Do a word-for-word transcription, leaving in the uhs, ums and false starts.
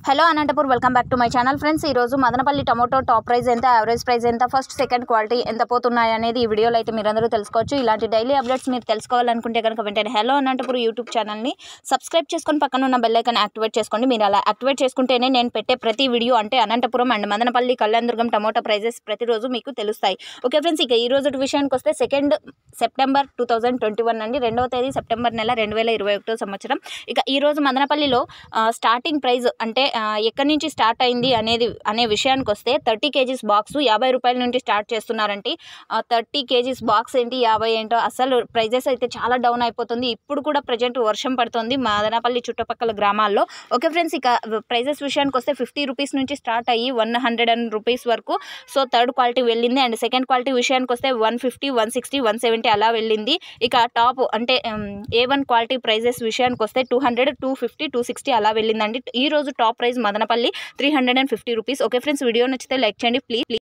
Hello Anantapur welcome back to my channel friends. ఈ రోజు Madanapalle tomato top price ఎంత, average price ఎంత, ఫస్ట్ సెకండ్ క్వాలిటీ ఎంత పోతున్నాయి అనేది ఈ వీడియోలో అయితే మీరందరూ తెలుసుకోవచ్చు. ఇలాంటి డైలీ అప్డేట్స్ మీరు తెలుసుకోవాలనుకుంటే కనుక వెంటనే హలో అనంతపూర్ యూట్యూబ్ ఛానల్ని సబ్స్క్రైబ్ చేసుకొని పక్కన ఉన్న బెల్ ఐకాన్ యాక్టివేట్ చేసుకోండి. మీరు అలా యాక్టివేట్ చేసుకుంటేనే నేను పెట్టే ప్రతి వీడియో అంటే Anantapuram and Madanapalle Kalyanadurgam tomato prices ప్రతిరోజు మీకు తెలుస్తాయి. ఓకే ఫ్రెండ్స్, ఇక ఈ రోజు విషయానికి వస్తే second September two thousand twenty one అండి, రెండవ తేదీ సెప్టెంబర్ నెల రెండు వేల ఇరవై ఒకటో సంవత్సరం. ఇక ఈ రోజు మదనపల్లిలో స్టార్టింగ్ ప్రైస్ అంటే ఎక్కడి నుంచి స్టార్ట్ అయింది అనేది అనే విషయానికి వస్తే థర్టీ కేజీస్ బాక్స్ యాభై రూపాయల నుండి స్టార్ట్ చేస్తున్నారంటే థర్టీ కేజీస్ బాక్స్ ఏంటి యాభై ఏంటో అసలు ప్రైజెస్ అయితే చాలా డౌన్ అయిపోతుంది. ఇప్పుడు కూడా ప్రజెంట్ వర్షం పడుతుంది మదనపల్లి చుట్టుపక్కల గ్రామాల్లో. ఓకే ఫ్రెండ్స్, ఇక ప్రైజెస్ విషయానికి వస్తే ఫిఫ్టీ రూపీస్ నుంచి స్టార్ట్ అయ్యి వన్ హండ్రెడ్ అండ్ రూపీస్ వరకు సో థర్డ్ క్వాలిటీ వెళ్ళింది. అండ్ సెకండ్ క్వాలిటీ విషయానికి వస్తే one fifty one sixty one seventy అలా వెళ్ళింది. ఇక టాప్ అంటే ఏ వన్ క్వాలిటీ ప్రైజెస్ విషయానికి వస్తే two hundred two fifty two sixty అలా వెళ్ళిందండి. ఈ రోజు top price Madanapalle three hundred and fifty rupees. Okay friends, video నచ్చితే లైక్ చేయండి ప్లీజ్.